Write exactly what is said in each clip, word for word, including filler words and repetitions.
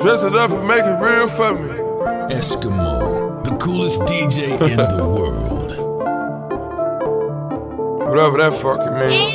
Dress it up and make it real for me. Eskimo, the coolest D J in the world. Whatever that fucking means.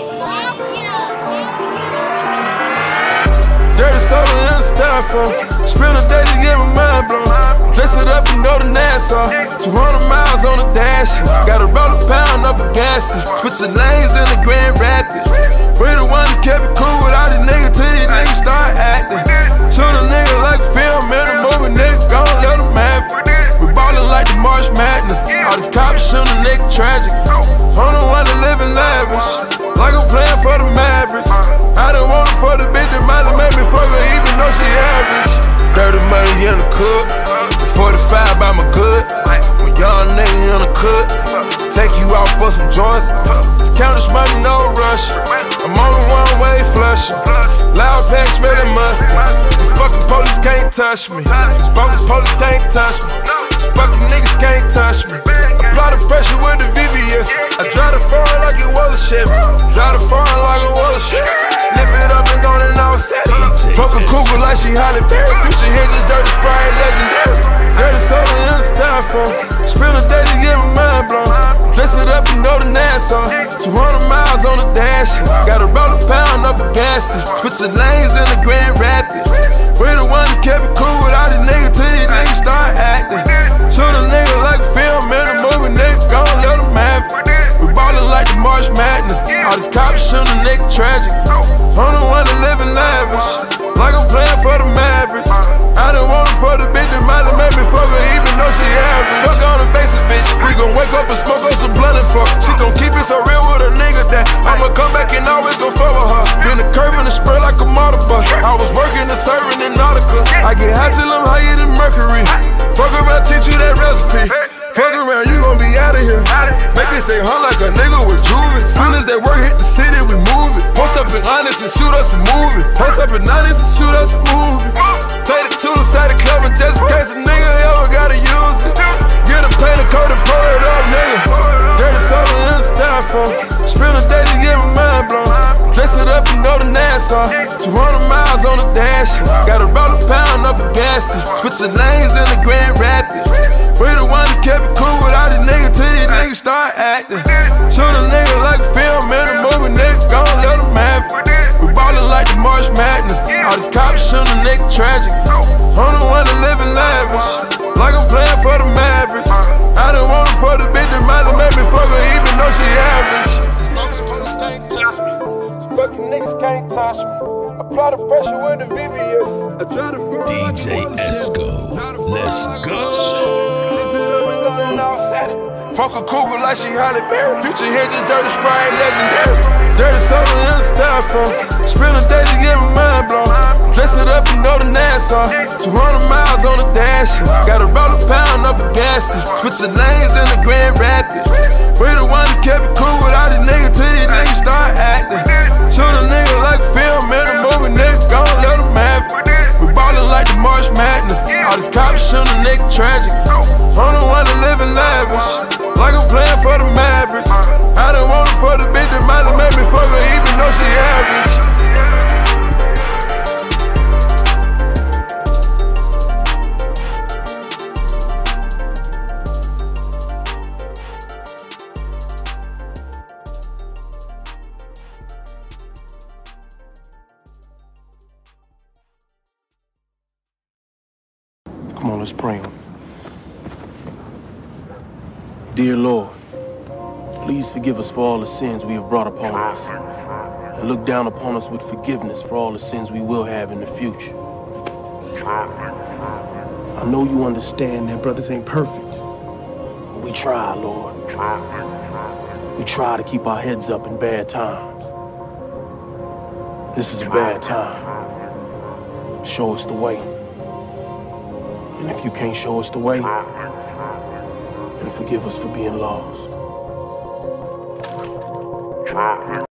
Dirty soda in the styrofoam. Spend a day to get my mind blown. Dress it up and go to Nassau. two hundred miles on the dash. Gotta roll a pound up a gas. Switching lanes in the Grand Rapids. We the one that kept it cool with all these niggas till these niggas start acting. Shoot a nigga like a film in a movie, nigga, gon' let them have it. We ballin' like the March Madness. All these cops shootin' a nigga tragic. I'm the one that livin' lavish, like I'm playin' for the Mavericks. I done want it for the bitch that might have made me fuck her even though she average. Dirty money in the cook, forty-five by my good. When young nigga in the cook, take you out for some joints. It's countless money, no rush. I'm on the one-way flushing. Loud pack smelling mustard. These fucking police can't touch me. These bogus police can't touch me. These fucking niggas can't touch me. Apply the pressure with the V V S. I drive the foreign like it was a Chevy. Drive the foreign like it was a Chevy. Lift it up and go and offset it. Fuck a cougar like she Holly Berry. Future hinges, dirty Sprite, legendary. Dirty soda in the styrofoam. Spend a day to get my mind blown. Dress it up and go to Nassau. two hundred miles on the dash. Gotta roll a pound up a gas. Switching lanes in the Grand Rapids. We the one that kept it cool with all these niggas till these niggas start acting. Shoot a nigga like a film in a movie, nigga, gon' let them have it. We ballin' like the March Madness. All these cops shootin' a nigga tragic. I'm the one that livin' lavish, like I'm playin' for the Mavericks. I done want it for the bitch that might have made me fuck her even though she average. Fuck on the basic bitch, we gon' wake up and smoke up some blunt and fuck. She gon' keep it so real with a nigga that I'ma come back and always gon' fuck with her. Been a curve and a spur like a motor bus. I was working and serving in Nautica. I get high till I'm higher than Mercury. Fuck around, teach you that recipe. Fuck around, you gon' be out of here. Make it say huh like a nigga with juvie. Soon as that work hit the city, we move it. Post up in honest and shoot us a movie. Post up in honest and shoot us a movie. Take it to the side of the club and just in case a nigga ever gotta use it. Get a paint and coat and pour it up, nigga. Dirty soda in the styrofoam. Spend a day to get my mind blown. Dress it up and go to Nassau. two hundred miles on the dash. Gotta roll a pound up a gas. Switching lanes in the Grand Rapids. We the one that kept it cool with all these niggas till these niggas start acting. Shoot a nigga like a film in a movie, nigga, gon' let them have it. We ballin' like the March Madness. All these cops shootin' a nigga tragic. I'm the one that livin' lavish, like I'm playin' for the Mavericks. I done want it for the bitch that might have made me fuck her even though she average. These bogus police can't touch me. These fucking niggas can't touch me. Apply the pressure with the V V S. I try to feel D J Esco, let's go. Fuck a cougar like she Holly Berry. Future hinges, dirty Sprite, legendary. Dirty soda in the styrofoam. Spend a day to get my mind blown. Dress it up and go to Nassau. two hundred miles on the dash. Gotta roll a pound up a gas. Switching lanes in the Grand Rapids. We the one that kept it cool with all these niggas till these niggas start acting. Shoot a nigga like a film in a movie, nigga, gon' let them have it. We ballin' like the March Madness. All these cops shootin' a nigga tragic. I'm the one that livin' lavish, like I'm playin' for the Mavericks. I done want it for the bitch that might have made me fuck her even though she average. Come on, let's pray. Dear Lord, please forgive us for all the sins we have brought upon us, and look down upon us with forgiveness for all the sins we will have in the future. I know you understand that brothers ain't perfect, but we try, Lord. We try to keep our heads up in bad times. This is a bad time. Show us the way. And if you can't show us the way, then forgive us for being lost.